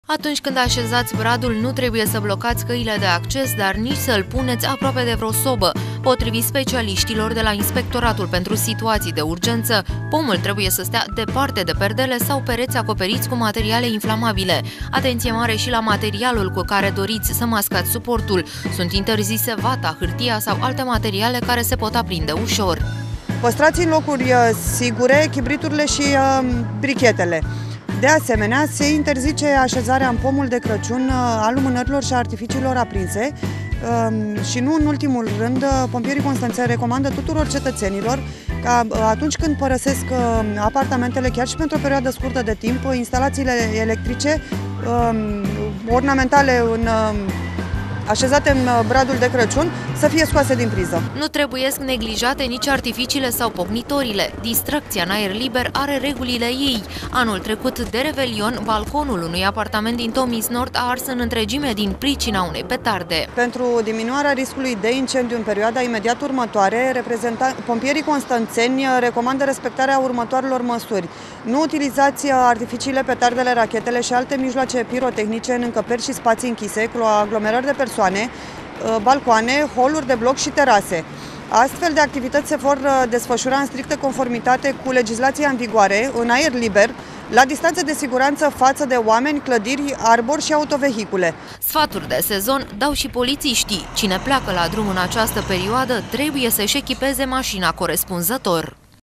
Atunci când așezați bradul, nu trebuie să blocați căile de acces, dar nici să-l puneți aproape de vreo sobă. Potrivit specialiștilor de la Inspectoratul pentru Situații de Urgență, pomul trebuie să stea departe de perdele sau pereți acoperiți cu materiale inflamabile. Atenție mare și la materialul cu care doriți să mascați suportul. Sunt interzise vata, hârtia sau alte materiale care se pot aprinde ușor. Păstrați în locuri sigure chibriturile și brichetele. De asemenea, se interzice așezarea în pomul de Crăciun a lumânărilor și a artificiilor aprinse și nu în ultimul rând, pompierii constanțeni recomandă tuturor cetățenilor ca atunci când părăsesc apartamentele, chiar și pentru o perioadă scurtă de timp, instalațiile electrice ornamentale așezate în bradul de Crăciun să fie scoase din priză. Nu trebuie neglijate nici artificiile sau pocnitorile. Distracția în aer liber are regulile ei. Anul trecut, de Revelion, balconul unui apartament din Tomis Nord a ars în întregime din pricina unei petarde. Pentru diminuarea riscului de incendiu în perioada imediat următoare, pompierii constanțeni recomandă respectarea următoarelor măsuri. Nu utilizați artificiile, petardele, rachetele și alte mijloace pirotehnice în încăperi și spații închise, cu aglomerări de persoane, balcoane, holuri de bloc și terase. Astfel de activități se vor desfășura în strictă conformitate cu legislația în vigoare, în aer liber, la distanță de siguranță față de oameni, clădiri, arbori și autovehicule. Sfaturi de sezon dau și polițiștii. Cine pleacă la drum în această perioadă trebuie să-și echipeze mașina corespunzător.